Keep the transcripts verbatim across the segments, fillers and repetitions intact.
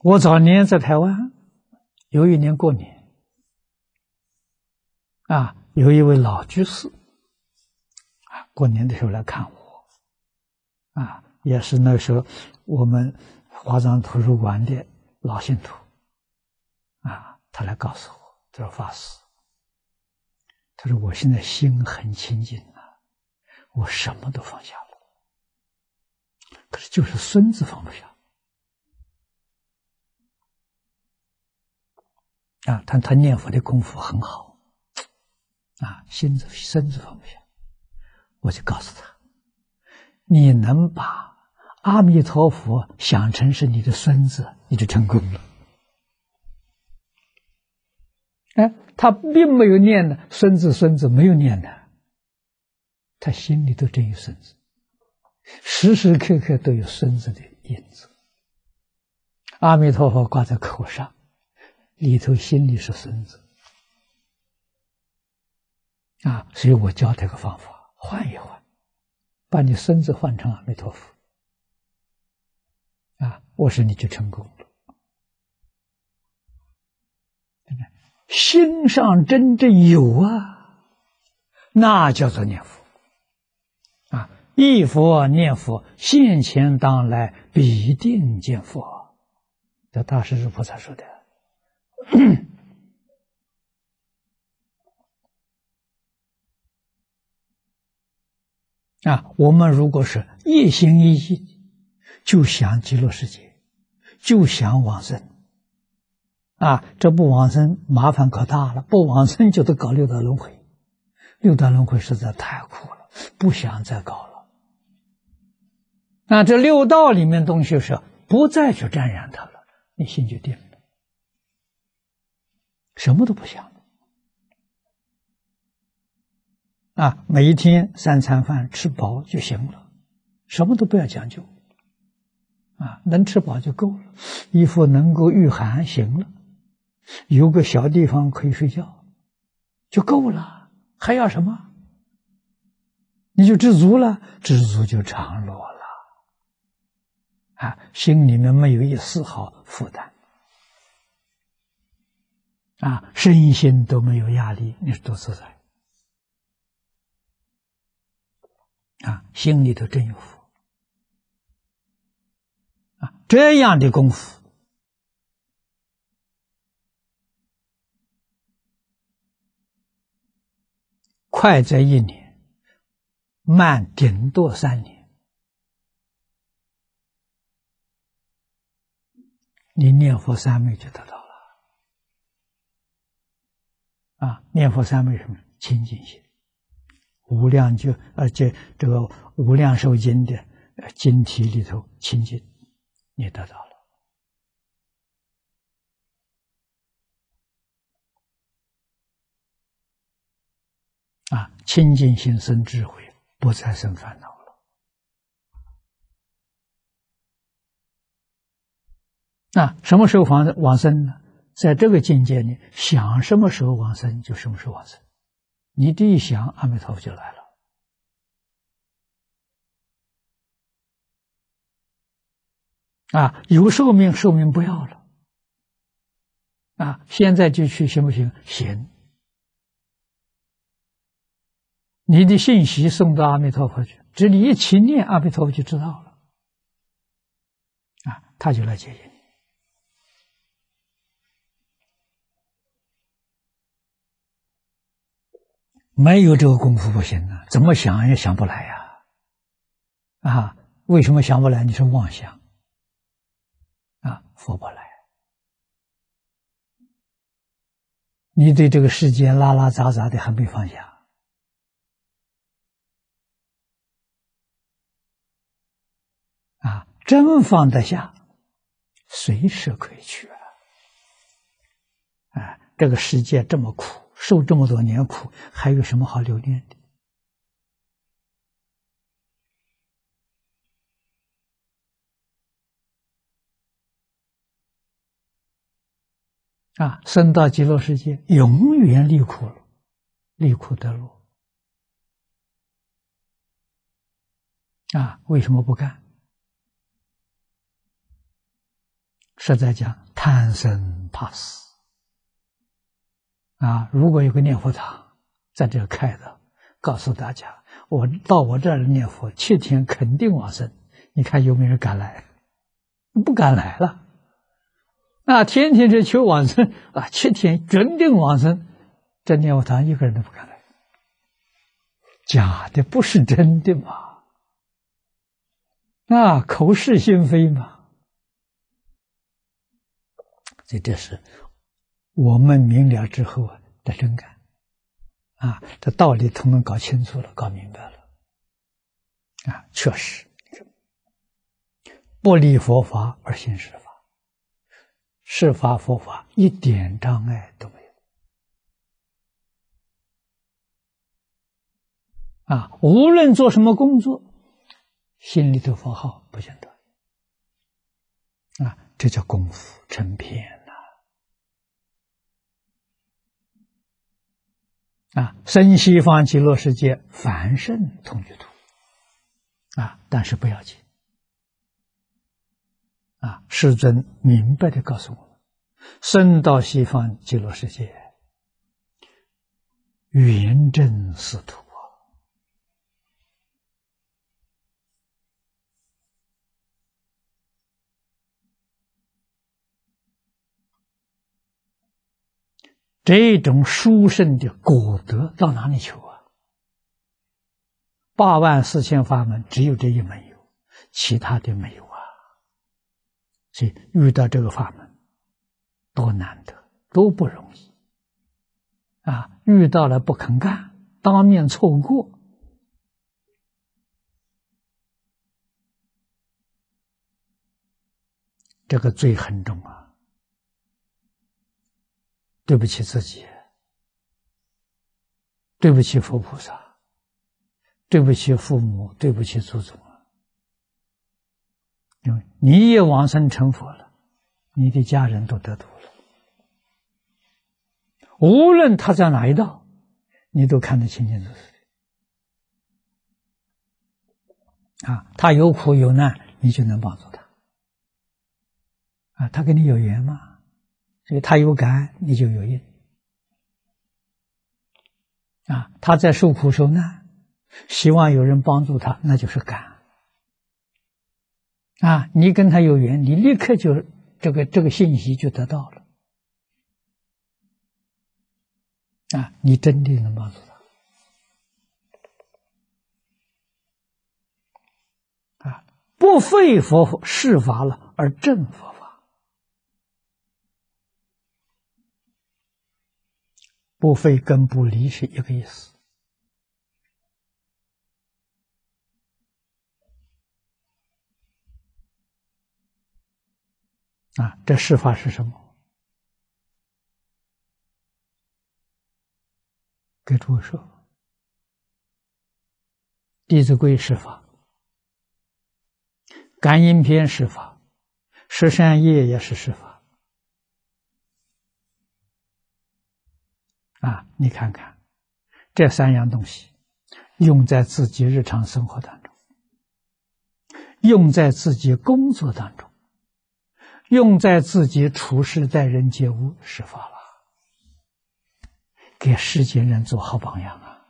我早年在台湾，有一年过年，啊，有一位老居士，啊，过年的时候来看我，啊，也是那时候我们华藏图书馆的老信徒，啊，他来告诉我，他说法师，他说我现在心很清净了，我什么都放下了，可是就是孙子放不下。啊，他他念佛的功夫很好，啊，心子身子放不下，我就告诉他，你能把阿弥陀佛想成是你的孙子，你就成功了。哎，他并没有念的孙子孙子，没有念的，他心里头真有孙子，时时刻刻都有孙子的影子。阿弥陀佛挂在口上，里头心里是孙子啊，所以我教他个方法，换一换，把你孙子换成阿弥陀佛啊，我说你就成功了。心上真正有啊，那叫做念佛啊，忆佛念佛，现前当来必定见佛，这大势至菩萨说的。啊，我们如果是一心一意，就想极乐世界，就想往生，啊，这不往生麻烦可大了，不往生就得搞六道轮回，六道轮回实在太苦了，不想再搞了。那这六道里面东西是不再去沾染它了，你心就定了。什么都不想啊，每一天三餐饭吃饱就行了，什么都不要讲究啊，能吃饱就够了，衣服能够御寒行了，有个小地方可以睡觉就够了，还要什么？你就知足了，知足就常乐了啊，心里面没有一丝毫负担啊，身心都没有压力，你是多自在啊！心里头真有福啊！这样的功夫，快则一年，慢顶多三年，你念佛三昧就得到了啊！念佛三昧什么？清净心。无量就而且这个无量寿经的经题里头清净，你得到了啊！清净心生智慧，不再生烦恼了。那什么时候往往生呢？在这个境界里，想什么时候往生就什么时候往生。你这一想，阿弥陀佛就来了。啊，有寿命，寿命不要了。啊，现在就去行不行？行。你的信息送到阿弥陀佛去，只你一起念阿弥陀佛就知道了。啊，他就来接引你。没有这个功夫不行啊，怎么想也想不来呀！啊，为什么想不来？你是妄想啊，佛不来。你对这个世界拉拉杂杂的还没放下啊，真放得下，随时可以去啊！啊，这个世界这么苦，受这么多年苦，还有什么好留恋的？啊，生到极乐世界，永远离苦了，离苦得乐。啊，为什么不干？ 实在讲，贪生怕死啊！如果有个念佛堂在这开的，告诉大家，我到我这儿念佛，七天肯定往生。你看有没有人敢来？不敢来了。那天天是求往生啊，七天决定往生，这念佛堂一个人都不敢来。假的，不是真的嘛？啊，口是心非嘛。所以这是我们明了之后的真感啊，这道理通通搞清楚了，搞明白了啊，确实不离佛法而行是法，是法佛法一点障碍都没有啊！无论做什么工作，心里头佛号不间断啊，这叫功夫成片呐！啊，生西方极乐世界凡圣同居土啊，但是不要紧啊！世尊明白的告诉我们，生到西方极乐世界，圆正四土啊！这种殊胜的果德到哪里求啊？八万四千法门只有这一门有，其他的没有啊！所以遇到这个法门多难得，多不容易啊！遇到了不肯干，当面错过，这个罪很重啊！对不起自己，对不起佛菩萨，对不起父母，对不起祖宗啊！因为你也往生成佛了，你的家人都得度了，无论他在哪一道，你都看得清清楚楚啊！他有苦有难，你就能帮助他啊！他跟你有缘吗？所以他有感，你就有应啊！他在受苦受难，希望有人帮助他，那就是感啊！你跟他有缘，你立刻就这个这个信息就得到了啊！你真的能帮助他啊！不废佛事法了，而正佛法。不废跟不离是一个意思啊！这事法是什么？给诸位说，《弟子规》是法，《感应篇》是法，十善业也是是法啊！你看看这三样东西，用在自己日常生活当中，用在自己工作当中，用在自己处事待人接物，是法了，给世间人做好榜样啊！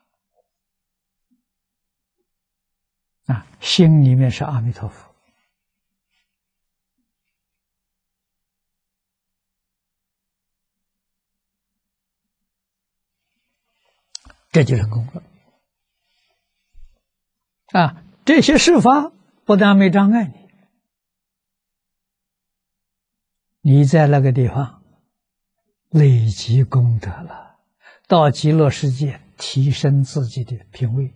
啊，心里面是阿弥陀佛，这就成功了啊！这些事法不但没障碍你，你在那个地方累积功德了，到极乐世界提升自己的品位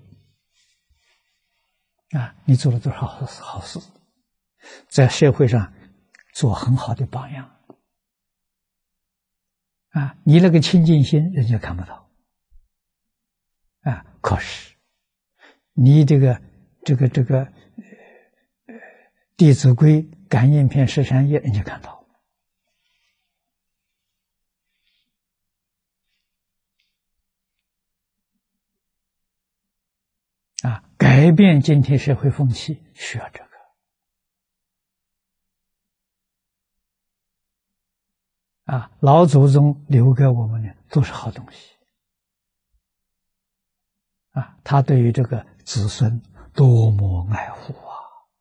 啊！你做了多少好事，好事，在社会上做很好的榜样啊！你那个清净心，人家看不到啊。可是你这个这个这个《弟子规》《感应篇》十善业，人家看到啊！改变今天社会风气需要这个啊，老祖宗留给我们的都是好东西啊，他对于这个子孙多么爱护啊，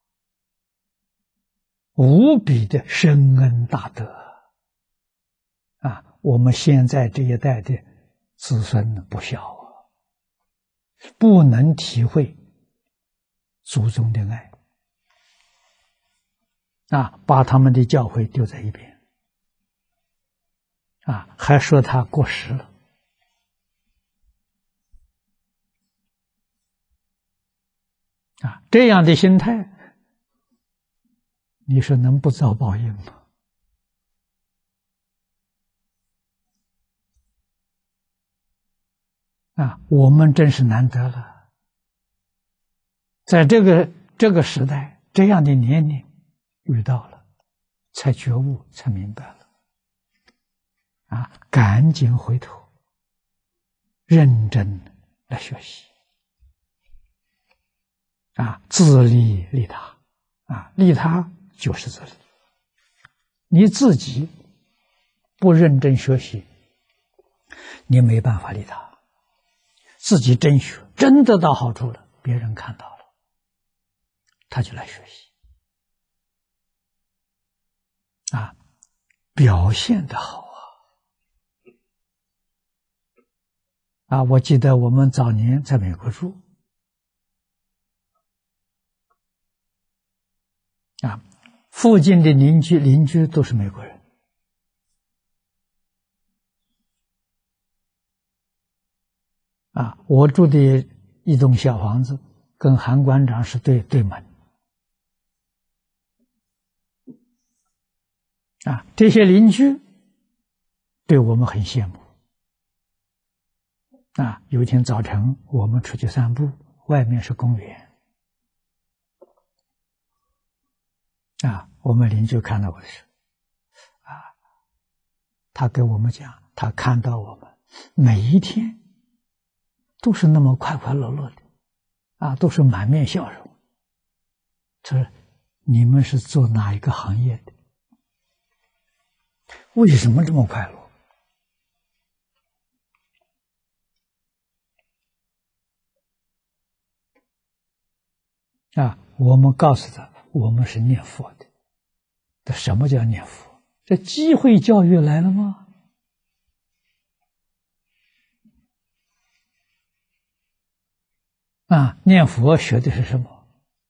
无比的深恩大德啊！我们现在这一代的子孙不孝啊，不能体会祖宗的爱啊，把他们的教诲丢在一边啊，还说他过时了啊！这样的心态，你说能不遭报应吗？啊，我们真是难得了，在这个这个时代，这样的年龄遇到了，才觉悟，才明白了，啊，赶紧回头，认真来学习，啊，自利利他，啊，利他就是自利，你自己不认真学习，你没办法利他。自己真学，真得到好处了，别人看到了，他就来学习，啊，表现得好啊！啊，我记得我们早年在美国住，啊，附近的邻居邻居都是美国人。啊，我住的一栋小房子，跟韩馆长是对对门。啊，这些邻居对我们很羡慕。啊，有一天早晨我们出去散步，外面是公园。啊，我们邻居看到我的时候，啊，他跟我们讲，他看到我们每一天都是那么快快乐乐的，啊，都是满面笑容。他说：“你们是做哪一个行业的？为什么这么快乐？”啊，我们告诉他，我们是念佛的。这什么叫念佛？这机会教育来了吗？啊，念佛学的是什么？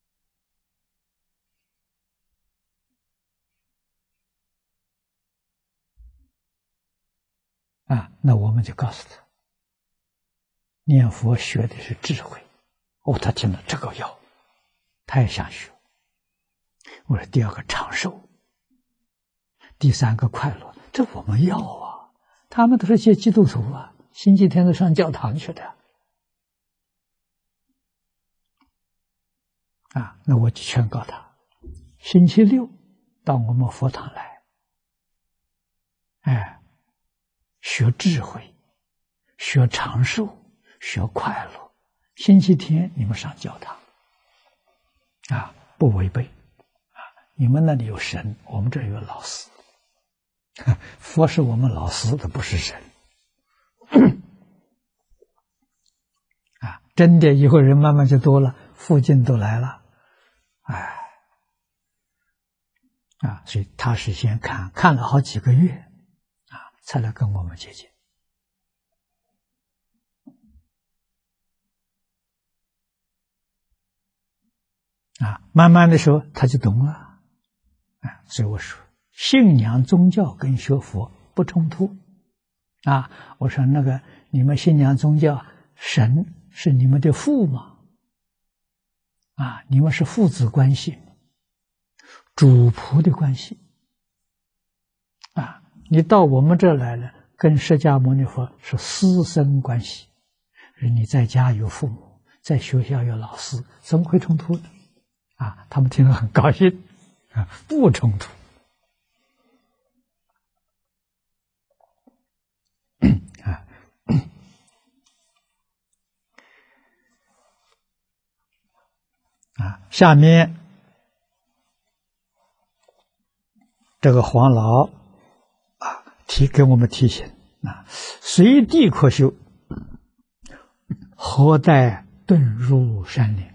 啊，那我们就告诉他，念佛学的是智慧。哦，他听了这个要，他也想学。我说第二个长寿，第三个快乐，这我们要啊。他们都是些基督徒啊，星期天都上教堂去的。啊，那我就劝告他，星期六到我们佛堂来，哎，学智慧，学长寿，学快乐。星期天你们上教堂，啊，不违背。啊，你们那里有神，我们这里有老师。佛是我们老师，他不是神。啊，真的，以后人慢慢就多了，附近都来了。哎，啊，所以他是先看看了好几个月，啊，才来跟我们接近。啊，慢慢的时候他就懂了。啊，所以我说，信仰宗教跟学佛不冲突。啊，我说那个你们信仰宗教，神是你们的父吗？啊，你们是父子关系，主仆的关系。啊，你到我们这儿来了，跟释迦牟尼佛是师生关系。你在家有父母，在学校有老师，怎么会冲突呢？啊，他们听了很高兴，啊，不冲突。啊，啊，下面这个黄老啊提。 提给我们提醒啊，随地可修，何待遁入山林？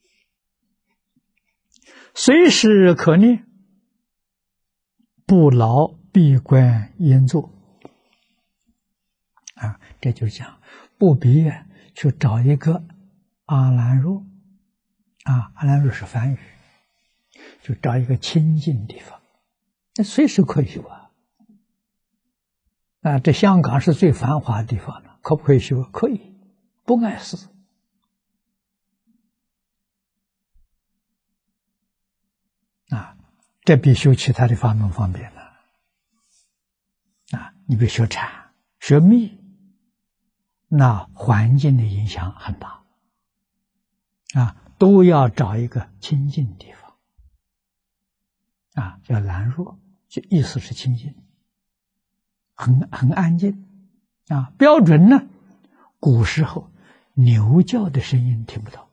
随时可念，不劳闭关严坐。啊，这就是讲，不必去找一个阿兰若，啊，阿兰若是梵语，就找一个清净地方，那随时可以修啊。啊，这香港是最繁华的地方了，可不可以修？可以，不碍事。啊，这比修其他的法门方便了。啊，你比如学禅、学密，那环境的影响很大。啊，都要找一个清净的地方。啊，叫兰若，就意思是清净，很很安静。啊，标准呢，古时候牛叫的声音听不到，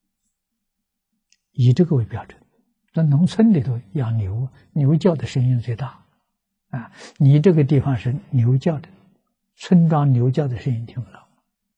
以这个为标准。在农村里头养牛，牛叫的声音最大。啊，你这个地方是牛叫的，村庄牛叫的声音听不到。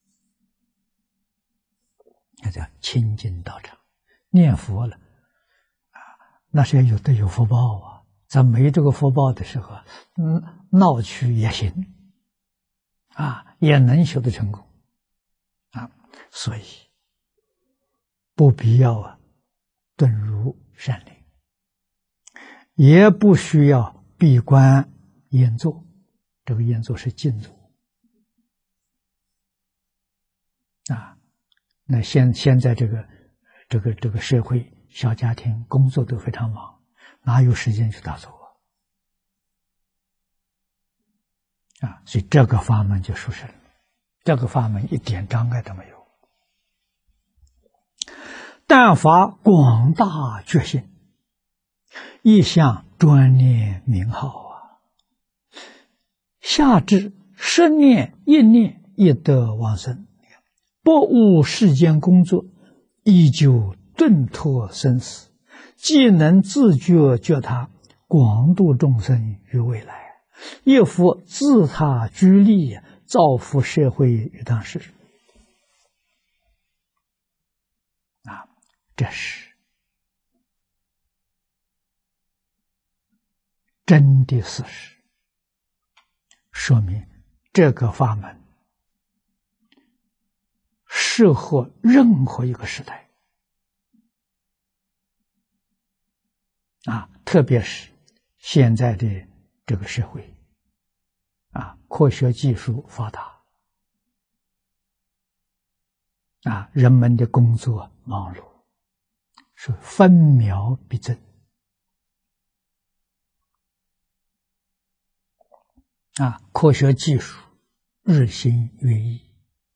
那叫清净道场，念佛了，啊，那是要有的有福报啊。咱没这个福报的时候，嗯，闹去也行，啊，也能修得成功，啊，所以不必要啊，遁入山林，也不需要闭关严坐。这个严坐是静坐，啊。那现现在这个这个这个社会，小家庭工作都非常忙，哪有时间去打坐啊？啊，所以这个法门就殊胜了，这个法门一点障碍都没有。但发广大决心，一向专念名号啊，下至十念一念亦得往生。不务世间工作，依旧顿脱生死，既能自觉觉他，广度众生于未来，亦复自他居利，造福社会于当时。啊，这是真的事实，说明这个法门适合任何一个时代啊，特别是现在的这个社会啊，科学技术发达啊，人们的工作忙碌，是分秒必争啊，科学技术日新月异。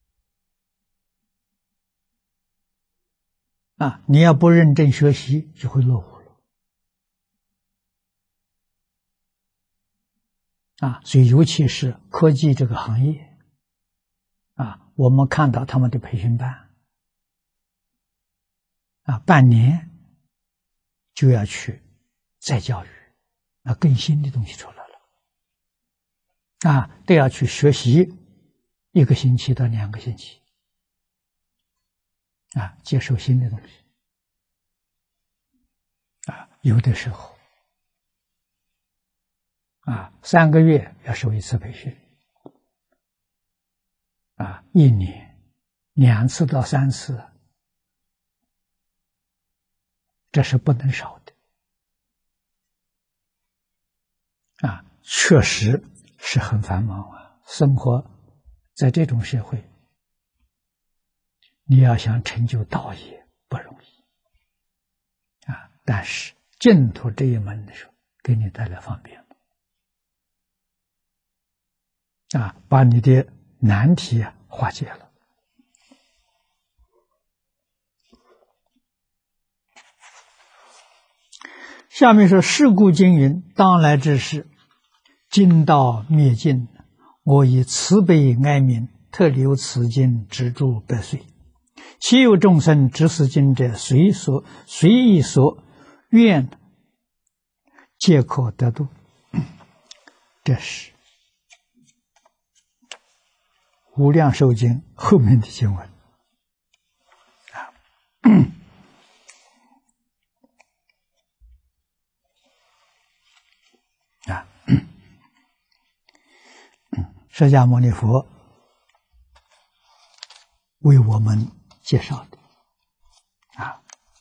啊，你要不认真学习，就会落伍了。啊，所以尤其是科技这个行业，啊，我们看到他们的培训班，啊，半年就要去再教育，啊，更新的东西出来了，啊，都要去学习一个星期到两个星期。啊，接受新的东西，啊，有的时候，啊，三个月要受一次培训，啊，一年两次到三次，这是不能少的，啊，确实是很繁忙啊，生活在这种社会。你要想成就道业不容易啊！但是净土这一门的时候，给你带来方便啊，把你的难题啊化解了。下面说：“是故经云，当来之事，经道灭尽，我以慈悲哀悯，特留此经，直住百岁。其有众生执此经者，随所随意所愿，皆可得度。”这是无量寿经后面的经文啊。啊，释迦牟尼佛为我们介绍的啊，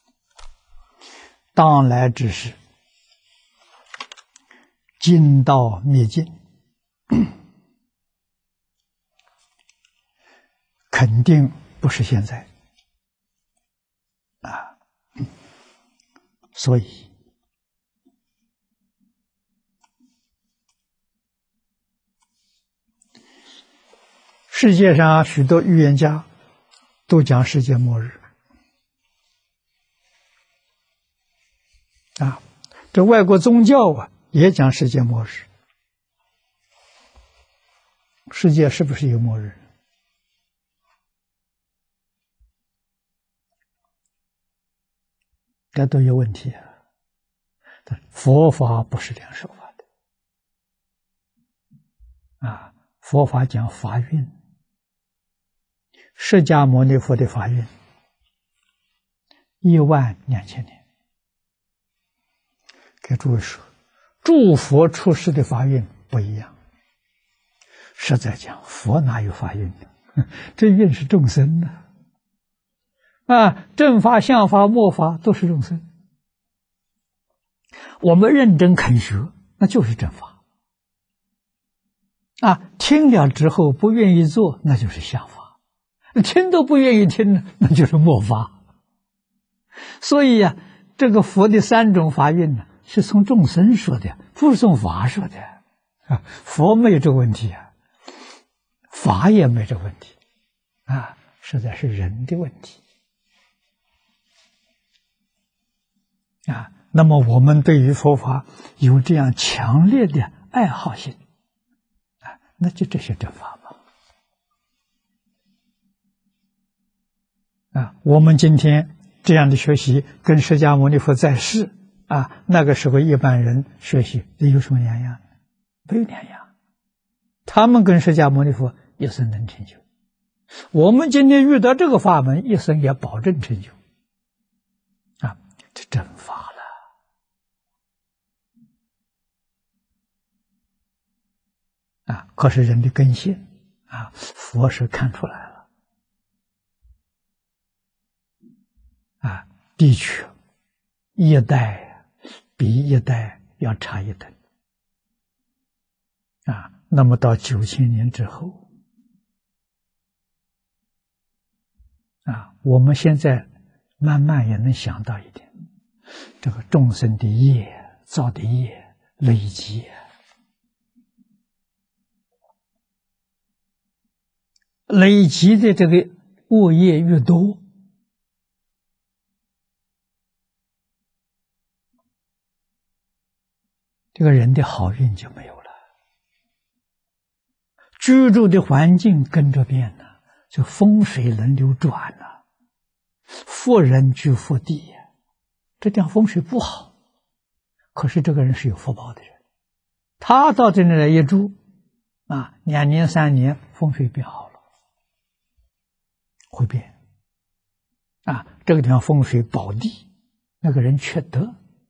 当来之事，尽道灭尽，肯定不是现在啊，所以世界上许多预言家都讲世界末日啊，这外国宗教啊也讲世界末日。世界是不是有末日？这都有问题啊！佛法不是这样说法的啊，佛法讲法运。释迦牟尼佛的法运一万两千年，给诸位说，诸佛出世的法运不一样。实在讲，佛哪有法运呢？这运是众生的啊，正法、相法、末法都是众生。我们认真肯学，那就是正法啊。听了之后不愿意做，那就是相法。听都不愿意听，那就是末法。所以呀、啊，这个佛的三种法运呢，是从众生说的，不是从法说的啊。佛没有这个问题啊，法也没这个问题啊，实在是人的问题啊。那么我们对于佛法有这样强烈的爱好心啊，那就这些正法嘛。啊，我们今天这样的学习，跟释迦牟尼佛在世啊，那个时候一般人学习有什么两样？没有两样。他们跟释迦牟尼佛一生能成就，我们今天遇到这个法门，一生也保证成就。啊，这正法了。啊，可是人的根性啊，佛是看出来了。啊，的确，一代比一代要差一等啊。那么到九千年之后啊，我们现在慢慢也能想到一点，这个众生的业造的业累积，累积的这个恶业越多，这个人的好运就没有了，居住的环境跟着变了，就风水轮流转了，福人居福地，这地方风水不好，可是这个人是有福报的人，他到这里来一住啊，两年三年风水变好了，会变啊，这个地方风水宝地，那个人缺德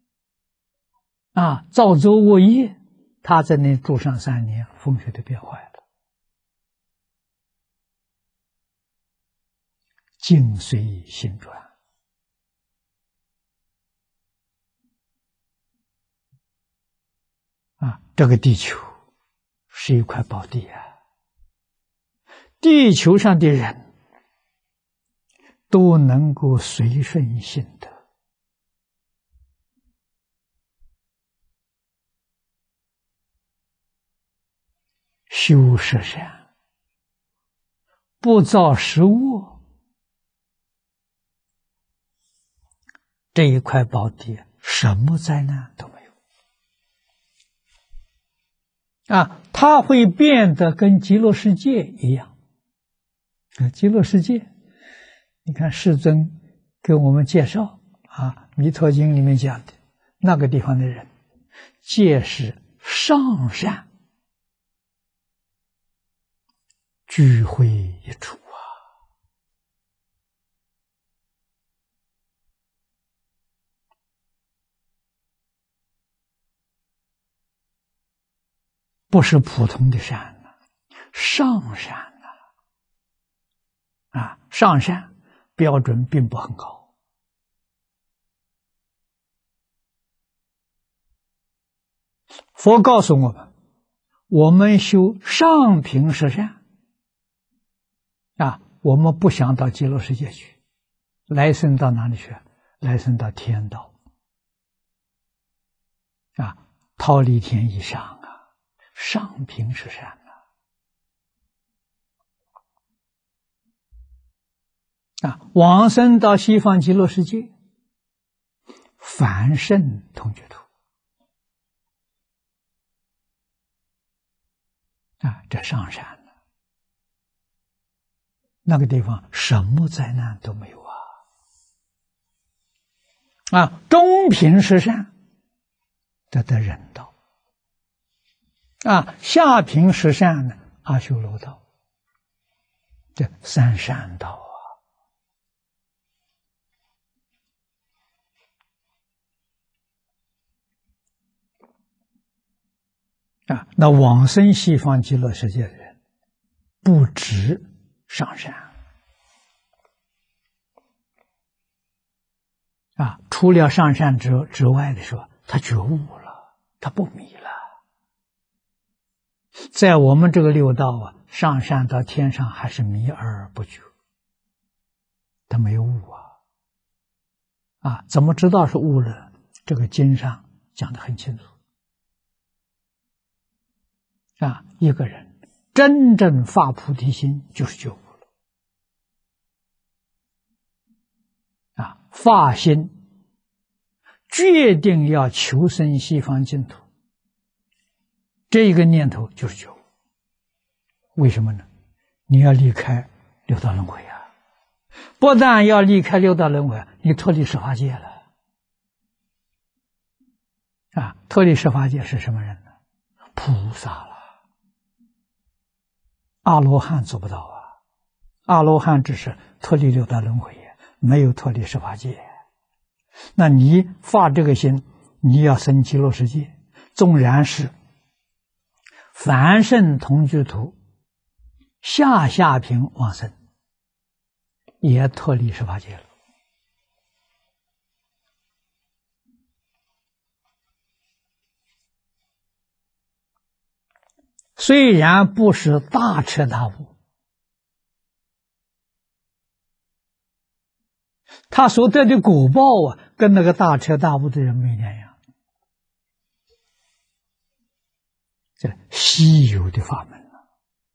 啊，造作恶业，他在那住上三年，风水都变坏了。境随心转啊，这个地球是一块宝地啊，地球上的人都能够随顺心得。修十善，不造十恶，这一块宝地什么灾难都没有啊！它会变得跟极乐世界一样啊！极乐世界，你看世尊给我们介绍啊，《弥陀经》里面讲的那个地方的人，皆是上善， 聚会一处啊，不是普通的善呐，上善呐，啊，上善标准并不很高。佛告诉我们，我们修上品十善啊，我们不想到极乐世界去，来生到哪里去？来生到天道啊，忉利天以上啊，上品十善啊，啊，往生到西方极乐世界，凡圣同居土啊，这上善了，那个地方什么灾难都没有啊！啊，中品十善得得人道，啊，下品十善呢，阿修罗道，这三善道啊！啊，那往生西方极乐世界的人，不止上善啊，除了上善之之外的时候，他觉悟了，他不迷了。在我们这个六道啊，上善到天上还是迷而不觉，他没有悟啊！啊，怎么知道是悟了？这个经上讲得很清楚。啊，一个人真正发菩提心，就是觉悟了。啊，发心决定要求生西方净土，这一个念头就是觉悟。为什么呢？你要离开六道轮回啊！不但要离开六道轮回，你脱离十法界了。啊，脱离十法界是什么人呢？菩萨了。阿罗汉做不到啊！阿罗汉只是脱离六道轮回，没有脱离十法界。那你发这个心，你要生极乐世界，纵然是凡圣同居土下下品往生，也脱离十法界了。虽然不是大彻大悟，他所得的果报啊，跟那个大彻大悟的人没两样。这稀有的法门啊！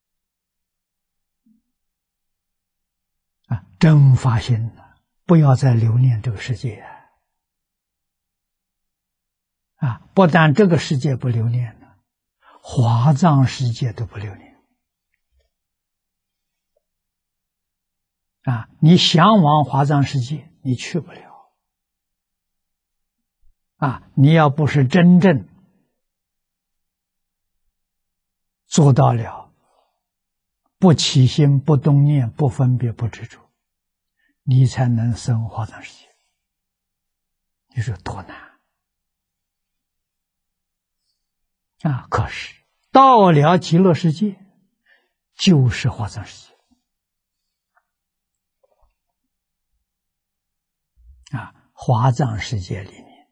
啊，真发心了，不要再留恋这个世界啊！啊，不但这个世界不留恋了，华藏世界都不留恋。啊，你向往华藏世界，你去不了。啊，你要不是真正做到了不起心、不动念、不分别、不执着，你才能生华藏世界。你说多难啊！可是到了极乐世界，就是华藏世界啊！华藏世界里面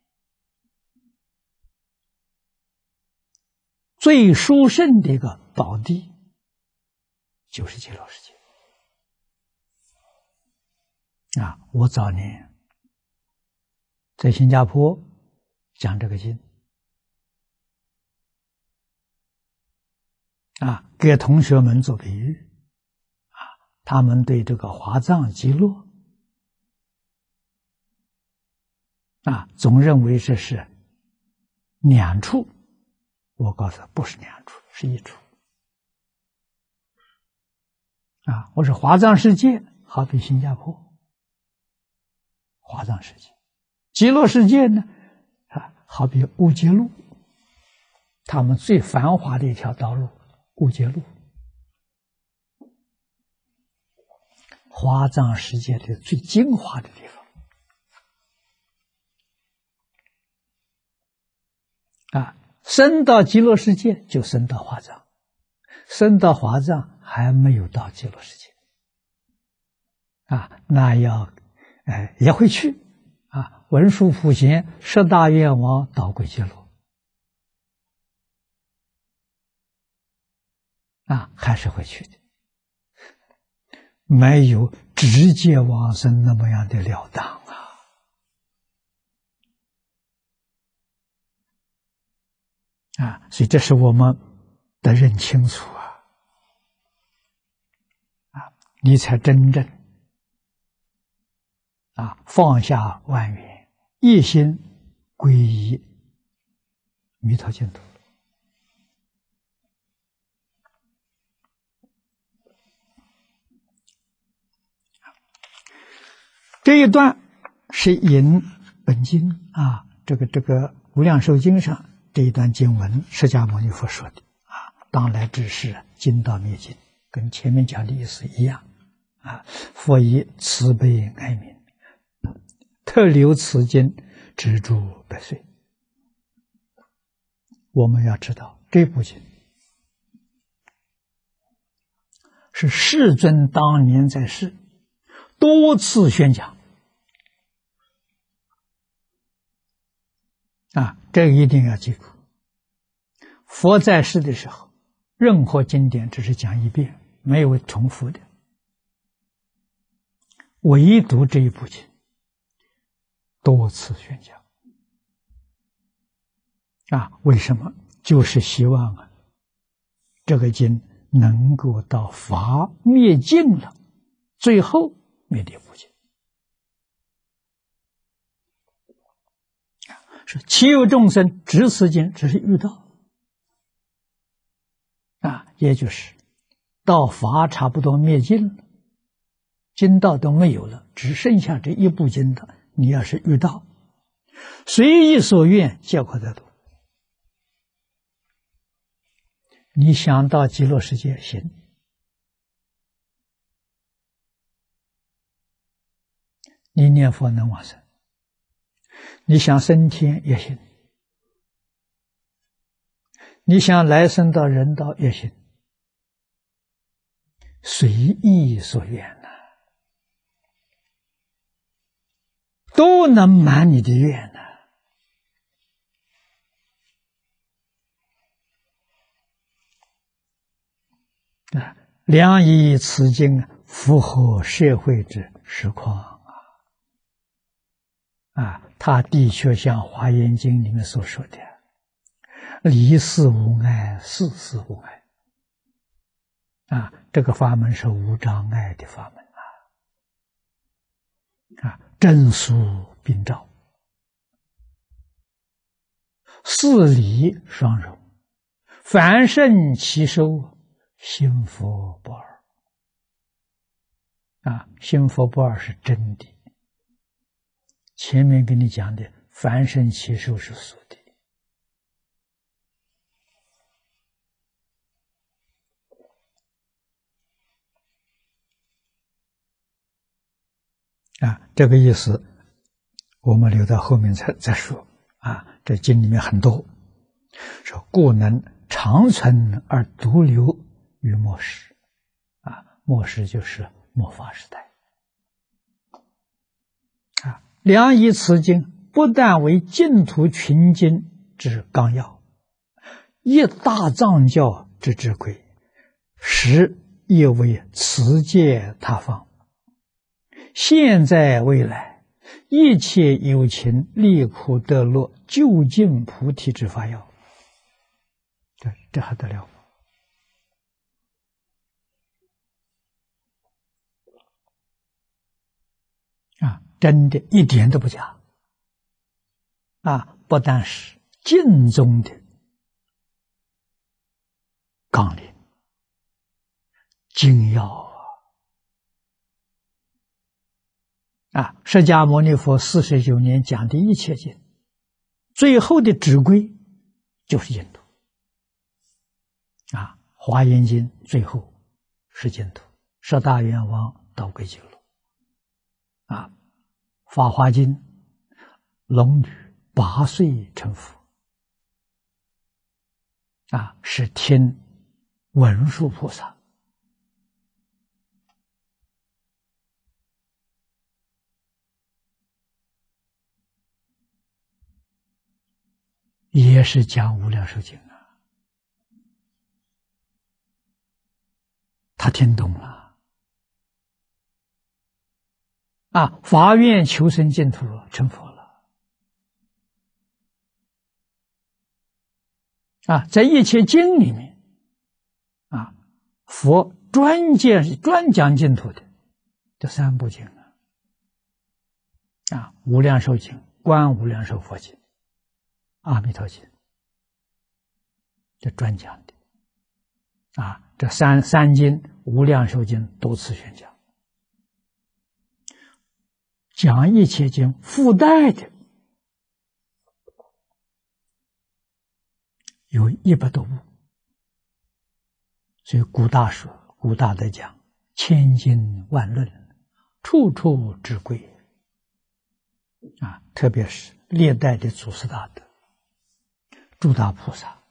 最殊胜的一个宝地，就是极乐世界啊！我早年在新加坡讲这个经啊，给同学们做比喻啊，他们对这个华藏极乐啊，总认为这是两处。我告诉他，不是两处，是一处。啊，我说华藏世界好比新加坡，华藏世界；极乐世界呢，啊，好比乌节路，他们最繁华的一条道路，乌节路。 华藏世界的最精华的地方啊！升到极乐世界就升到华藏，升到华藏还没有到极乐世界啊，那要哎也会去啊！文殊普贤十大愿王导归极乐啊，还是会去的。没有直接往生那么样的了当啊！啊，所以这是我们得认清楚啊！啊，你才真正啊放下万缘，一心皈依弥陀净土。这一段是引本经啊，这个这个《无量寿经》上这一段经文，释迦牟尼佛说的啊，当来之事，尽道灭尽，跟前面讲的意思一样啊。佛以慈悲爱民，特留此经植诸百岁。我们要知道，这部经是世尊当年在世多次宣讲啊，这个一定要记住。佛在世的时候，任何经典只是讲一遍，没有重复的，唯独这一部经多次宣讲啊。为什么？就是希望啊，这个经能够到法灭尽了，最后灭这部经。是其有众生执此经，只是遇到啊，也就是到法差不多灭尽了，经道都没有了，只剩下这一部经道。你要是遇到，随意所愿，皆可得度。你想到极乐世界行，你念佛能往生。你想升天也行，你想来生到人道也行，随意所愿呐、啊，都能满你的愿呐、啊。啊，良以此经符合社会之实况。啊，他的确像《华严经》里面所说的，离世无碍，事事无碍。啊，这个法门是无障碍的法门啊！啊，正俗并照，四理双融，凡圣其收，心佛不二。啊，心佛不二是真的。前面跟你讲的凡圣其收是俗的啊，这个意思我们留到后面再再说啊。这经里面很多说，故能长存而独留于末世啊，末世就是末法时代啊。良以此经不但为净土群经之纲要，一大藏教之智慧，实亦为持戒他方，现在未来一切有情离苦得乐究竟菩提之法要。这这还得了啊！真的一点都不假啊！不但是经中的纲领精要啊！啊，释迦牟尼佛四十九年讲的一切经，最后的指归就是净土啊！华严经最后是净土，十大愿王道归极乐。啊，《法华经》，龙女八岁成佛，啊，是听文殊菩萨也是讲无量寿经啊，他听懂了啊，发愿求生净土成佛了啊，在一切经里面啊，佛专讲专讲净土的这三部经啊，啊，无量寿经、观无量寿佛经、阿弥陀经，这专讲的啊，这三三经无量寿经多次宣讲，讲一切经附带的有一百多部，所以古大说，古大德讲千经万论，处处之贵啊，特别是历代的祖师大德、诸大菩萨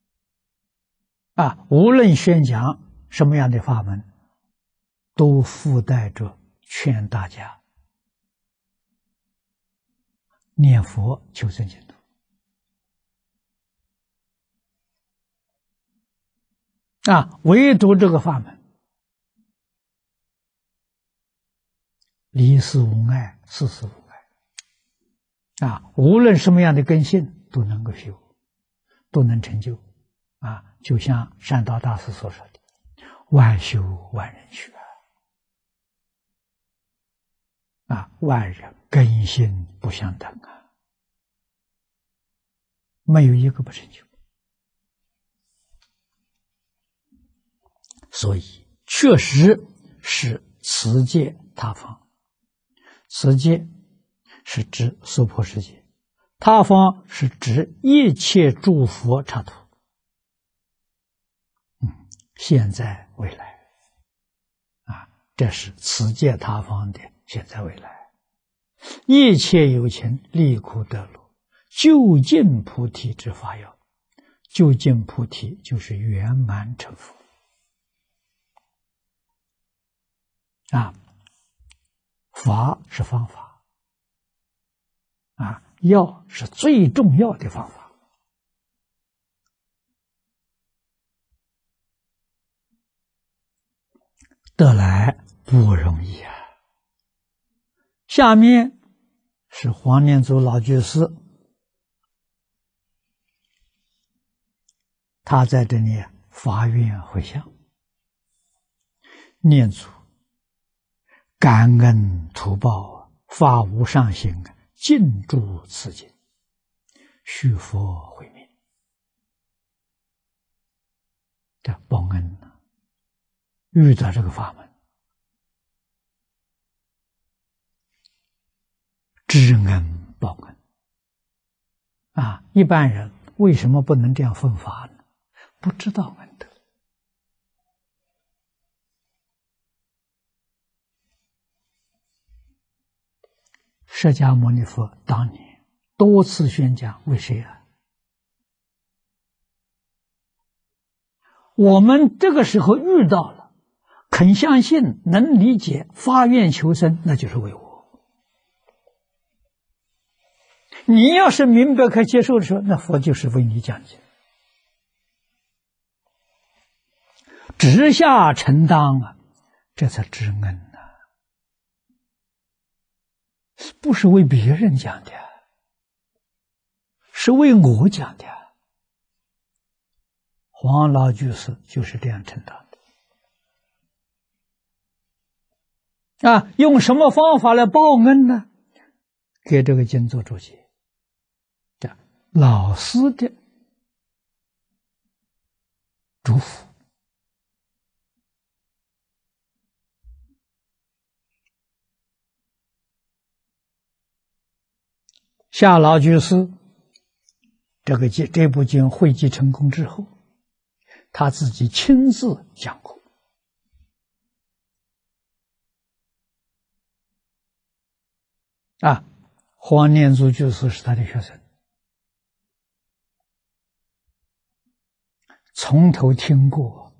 啊，无论宣讲什么样的法门，都附带着劝大家念佛求生净土啊，唯独这个法门离世无碍，世事无碍啊，无论什么样的根性都能够修，都能成就啊，就像善导大师所说的，万修万人学啊，万人根性不相等啊，没有一个不成就。所以确实是持戒他方，持戒是指娑婆世界，他方是指一切诸佛刹土。嗯，现在未来啊，这是持戒他方的现在未来，一切有情离苦得乐，究竟菩提之法要。究竟菩提就是圆满成佛啊，法是方法啊，要是最重要的方法。得来不容易啊。下面是黄念祖老居士，他在这里发愿回向，念祖感恩图报，发无上行，尽诸此经，续佛慧命。这报恩呢，遇到这个法门，知恩报恩啊！一般人为什么不能这样分法呢？不知道恩德。释迦牟尼佛当年多次宣讲，为谁啊？我们这个时候遇到了，肯相信，能理解，发愿求生，那就是为我。你要是明白可接受的时候，那佛就是为你讲经，直下承担啊，这才知恩呐、啊，不是为别人讲的，是为我讲的。黄老居士就是这样承担的啊！用什么方法来报恩呢？给这个经做注解，这老师的嘱咐，夏老居士这个经这部经汇集成功之后，他自己亲自讲过啊，黄念祖居士是他的学生，从头听过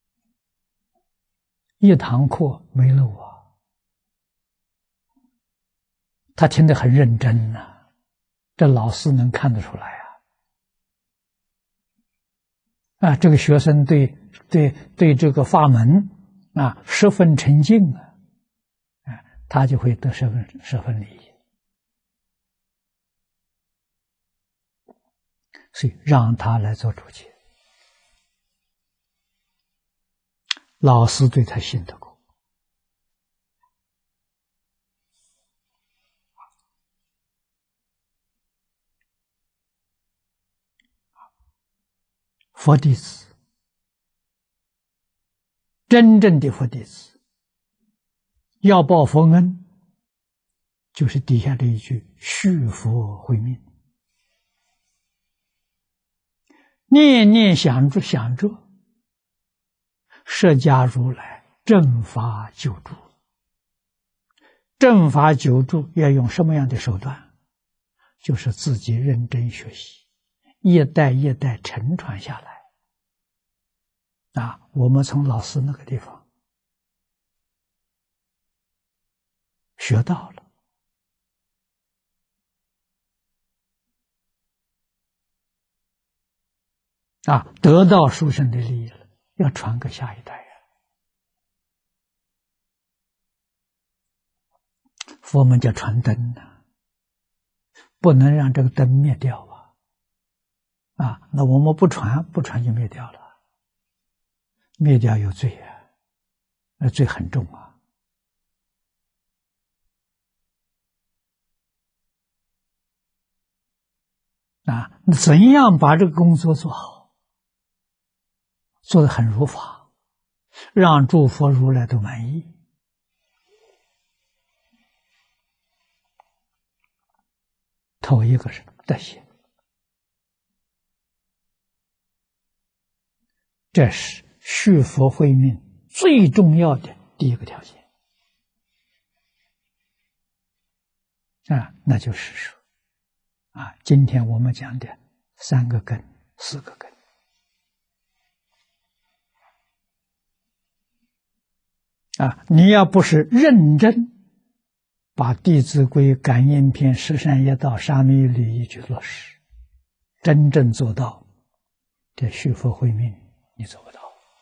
一堂课没漏啊，他听得很认真呐、啊，这老师能看得出来啊。啊，这个学生对对对这个法门啊十分沉静啊，啊，他就会得十分十分利益。所以让他来做主解，老师对他信得过。佛弟子，真正的佛弟子，要报佛恩，就是底下这一句续佛慧命，念念想着想着，释迦如来正法救助。正法救助要用什么样的手段？就是自己认真学习，一代一代承传下来。啊，我们从老师那个地方学到了。啊，得到殊胜的利益了，要传给下一代呀。佛门叫传灯呐、啊，不能让这个灯灭掉啊！啊，那我们不传，不传就灭掉了，灭掉有罪啊，那罪很重啊！啊，那怎样把这个工作做好，做得很如法，让诸佛如来都满意？头一个是德行，这是续佛慧命最重要的第一个条件啊，那就是说啊，今天我们讲的三个根、四个根啊，你要不是认真把《弟子规》《感应篇》《十善业道》《沙弥律仪》去落实，真正做到这续佛慧命，你做不到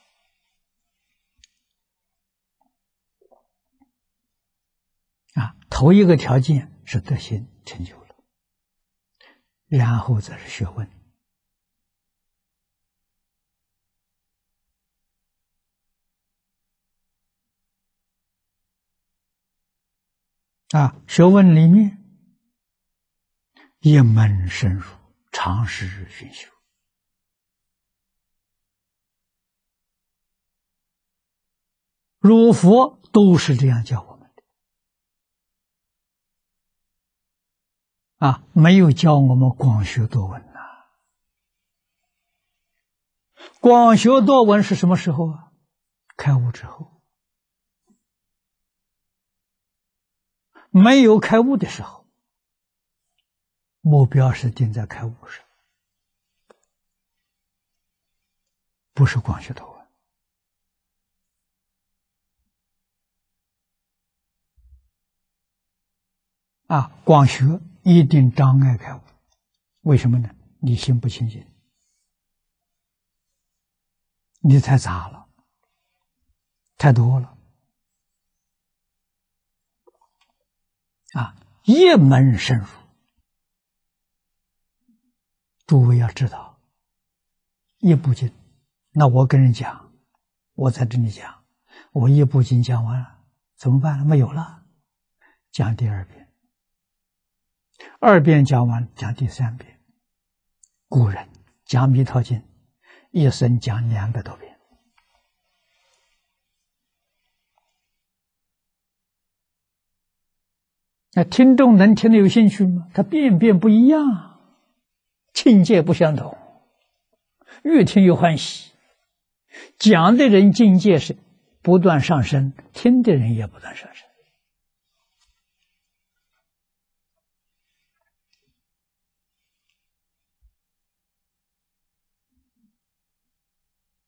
啊。头一个条件是德行成就了，然后则是学问啊。学问里面一门深入，长时熏修儒佛都是这样教我们的啊，没有教我们广学多闻呐、啊。广学多闻是什么时候啊？开悟之后。没有开悟的时候，目标是定在开悟上，不是广学多闻啊。广学一定障碍开悟，为什么呢？你心不清净，你太杂了，太多了啊！一门深入，诸位要知道，一部经，那我跟人讲，我在这里讲，我一部经讲完了，怎么办？没有了，讲第二遍，二遍讲完，讲第三遍。古人讲弥陀经，一生讲两百多遍。那听众能听得有兴趣吗？他遍遍不一样，境界不相同，越听越欢喜。讲的人境界是不断上升，听的人也不断上升。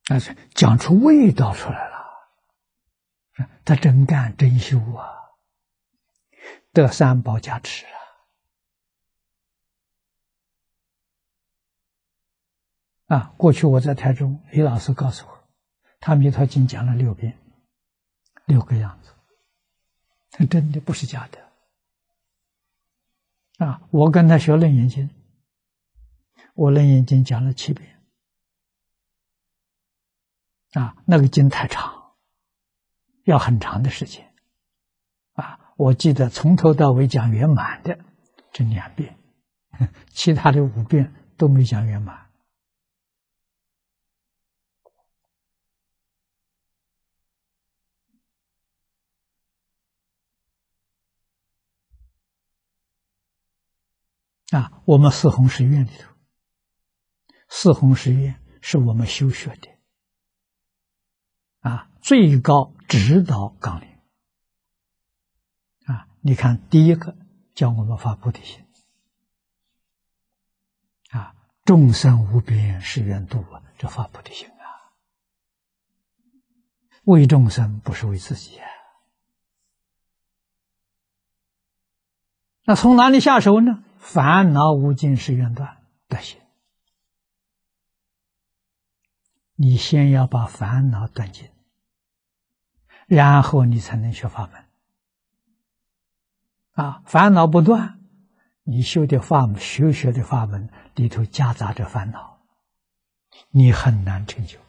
但是讲出味道出来了，他真干真修啊，得三宝加持啊！啊，过去我在台中，李老师告诉我，他弥陀经讲了六遍，六个样子，他真的不是假的啊！我跟他学楞严经，我楞严经讲了七遍。啊，那个经太长，要很长的时间。啊，我记得从头到尾讲圆满的这两遍，其他的五遍都没讲圆满。啊，我们四弘誓愿里头，四弘誓愿是我们修学的。啊，最高指导纲领啊！你看，第一个叫我们发菩提心啊，众生无边誓愿度啊，这发菩提心啊，为众生不是为自己啊。那从哪里下手呢？烦恼无尽誓愿断的心，你先要把烦恼断尽，然后你才能学法门。啊，烦恼不断，你修的法门、学学的法门里头夹杂着烦恼，你很难成就。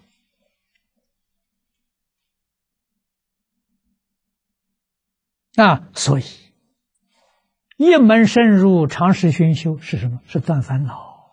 啊，所以一门深入，长时熏修是什么？是断烦恼。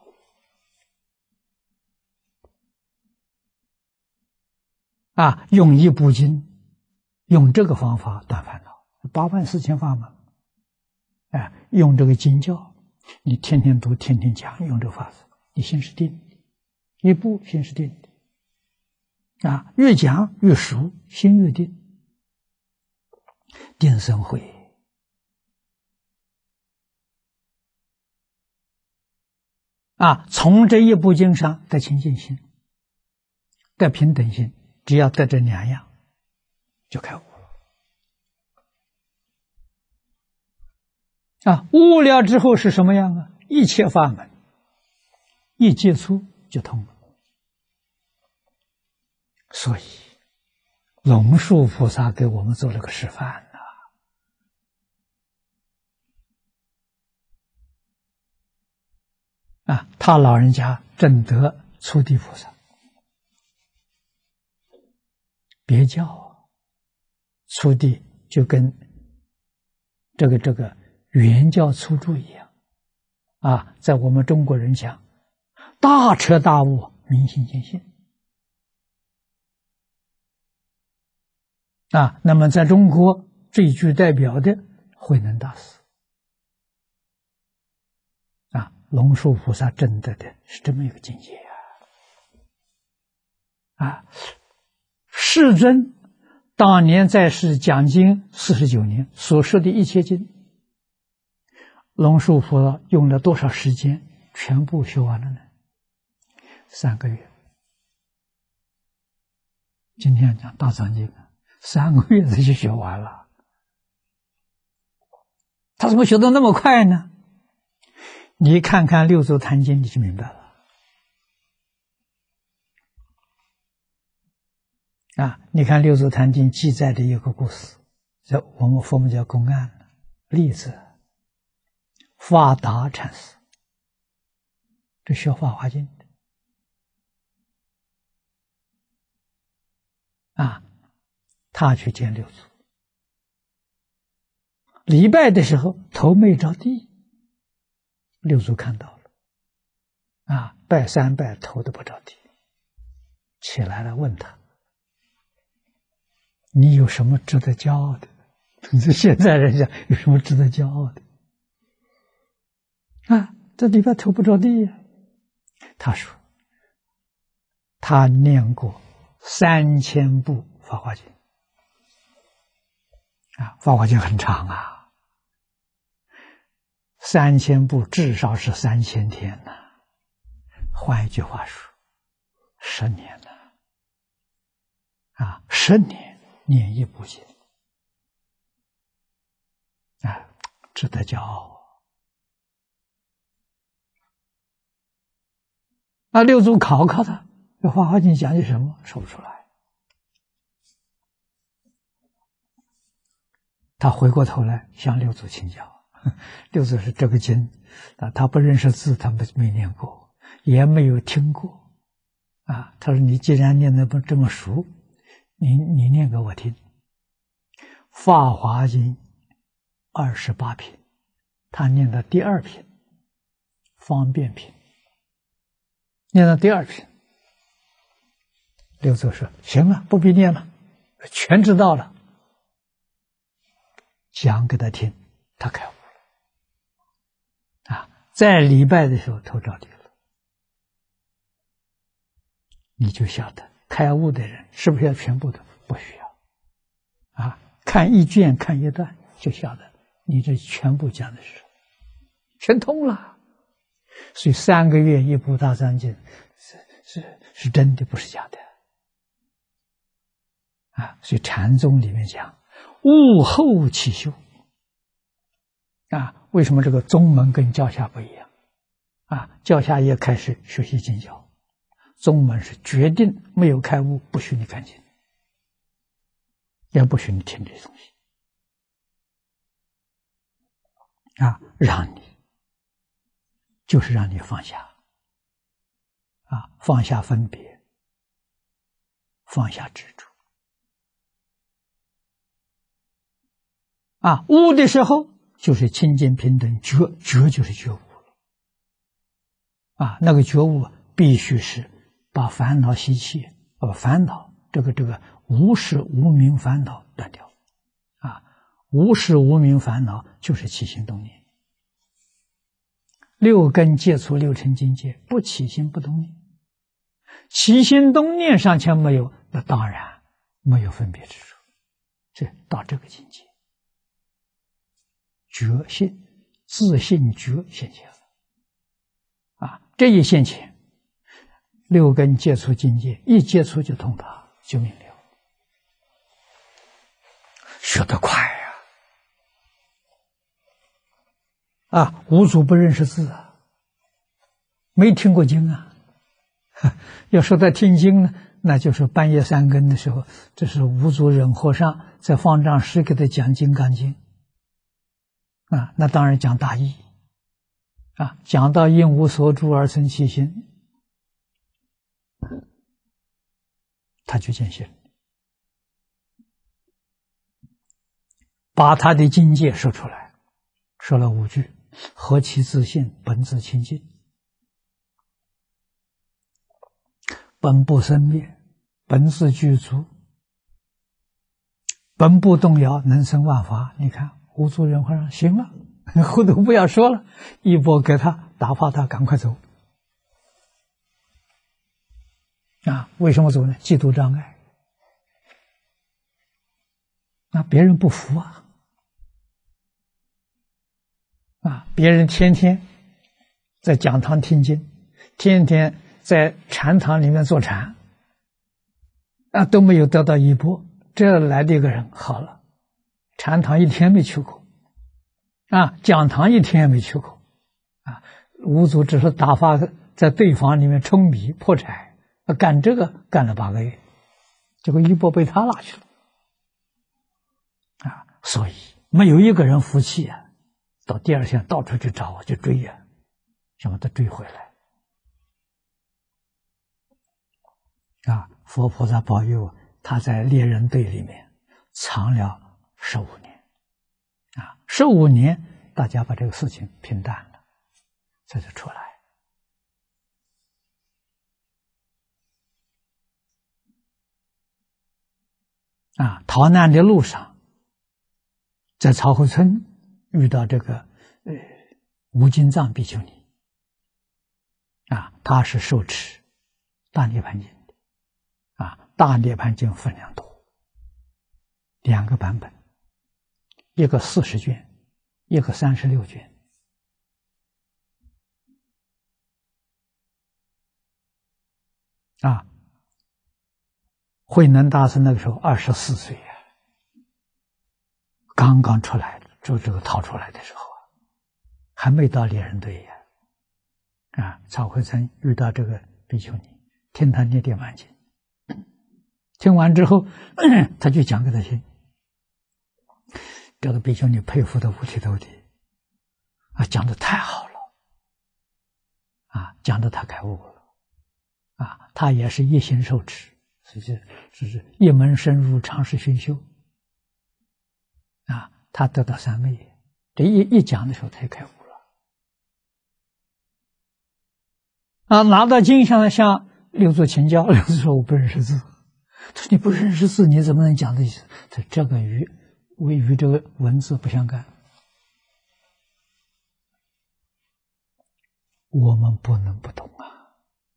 啊，用一部经，用这个方法断烦恼，八万四千法门。哎，用这个经教，你天天读，天天讲，用这个法子，你心是定的，一部心是定的。啊，越讲越熟，心越定，定生慧。啊，从这一部经上得清净心，得平等心，只要得这两样，就开悟了。啊，悟了之后是什么样啊？一切法门一接触就通了。所以龙树菩萨给我们做了个示范呐。啊，他老人家证得初地菩萨，别教初地就跟这个这个原教初住一样啊，在我们中国人讲大彻大悟，明心见性啊。那么在中国最具代表的慧能大师啊，龙树菩萨证得的是这么一个境界啊！啊，世尊当年在世讲经四十九年，所说的一切经，龙树菩萨用了多少时间全部学完了呢？三个月。今天讲大藏经，三个月他就学完了。他怎么学得那么快呢？你看看六祖坛经，你就明白了。啊，你看六祖坛经记载的一个故事，这我们佛门叫公案例子。法达禅师，这学法华经的啊，他去见六祖，礼拜的时候头没着地，六祖看到了，啊，拜三拜头都不着地，起来了问他：“你有什么值得骄傲的？”这现在人家有什么值得骄傲的？啊，这礼拜头不着地呀。他说，他念过三千部《法华经》啊，《法华经》很长啊，三千部至少是三千天呐。换一句话说，十年了啊，十年念一部经，啊，值得骄傲。那六祖考考他，这《法华经》讲的什么？说不出来。他回过头来向六祖请教，六祖是这个经啊，他不认识字，他没没念过，也没有听过啊。他说：“你既然念得不这么熟，你你念给我听。”《法华经》二十八品，他念的第二品，方便品，念到第二品，六祖说：“行了，不必念了，全知道了。”讲给他听，他开悟了。啊，在礼拜的时候头着地了，你就晓得开悟的人是不是要全部的？不需要。啊，看一卷看一段就晓得你这全部讲的是全通了。所以三个月一部大藏经是是是真的，不是假的。啊，所以禅宗里面讲悟后起修。啊，为什么这个宗门跟教下不一样？啊，教下也开始学习经教，宗门是决定没有开悟不许你看经，也不许你听这些东西。啊，让你就是让你放下，啊，放下分别，放下执着。啊，悟的时候就是清净平等，觉觉就是觉悟了。啊，那个觉悟必须是把烦恼习气，把烦恼这个这个无始无明烦恼断掉。啊，无始无明烦恼就是起心动念。六根接触六尘境界，不起心不动念，起心动念尚且没有，那当然没有分别之处。这到这个境界。觉性，自信觉现前了，啊，这一现前，六根接触境界，一接触就通达，就明了，学得快呀！啊，五祖不认识字啊，没听过经啊。要说他听经呢，那就是半夜三更的时候，这是五祖忍和尚在方丈室给他讲《金刚经》。啊，那当然讲大义，啊，讲到应无所住而生其心，他就见性，把他的境界说出来，说了五句：何其自信，本自清净，本不生灭，本自具足，本不动摇，能生万法。你看。五祖忍和尚行了，后头不要说了，一波给他打发他赶快走。啊，为什么走呢？嫉妒障碍。那别人不服啊，啊，别人天天在讲堂听经，天天在禅堂里面坐禅，啊，都没有得到衣钵。这来的一个人好了。禅堂一天没去过，啊，讲堂一天也没去过，啊，五祖只是打发在对房里面舂米破柴，干这个干了八个月，结果衣钵被他拿去了，啊，所以没有一个人服气啊，到第二天到处去找去追呀、啊，想把他追回来，啊，佛菩萨保佑他在猎人队里面藏了十五年，啊，十五年，大家把这个事情平淡了，这就出来。啊，逃难的路上，在曹河村遇到这个呃无尽藏比丘尼，啊，他是受持大涅盘经的，啊，大涅盘经分量多，两个版本。一个四十卷，一个三十六卷，啊， 慧能大师那个时候二十四岁呀，刚刚出来，就这个逃出来的时候啊，还没到猎人队呀。啊，曹慧曾遇到这个比丘尼，听他念电玩经，听完之后，他就讲给他听。这个比丘尼佩服的五体投地，啊，讲的太好了，啊，讲的他开悟了，啊，他也是一心受持，所以这是一门深入，长时熏修，啊，他得到三昧，这一一讲的时候，他就开悟了。啊，拿到经上向六祖请教，六祖说：“我不认识字。”他说：“你不认识字，你怎么能讲这意思？”他这个与为与这个文字不相干，我们不能不懂啊，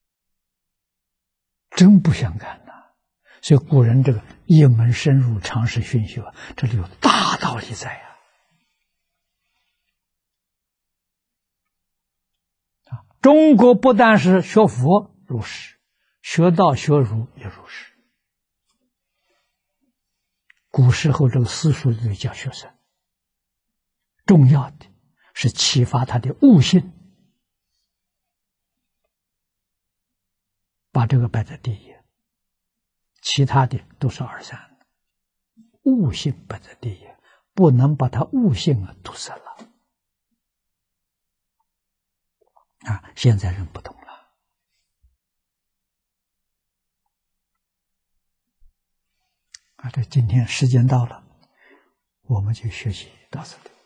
真不相干呐、啊。所以古人这个一门深入，长时熏修啊，这里有大道理在呀、啊。啊，中国不但是学佛入世，学道学儒也入世。古时候这个私塾里教学生，重要的是启发他的悟性，把这个摆在第一，其他的都是二三的，悟性摆在第一，不能把他悟性啊堵塞了。啊，现在人不懂了。啊，这今天时间到了，我们就学习到此地。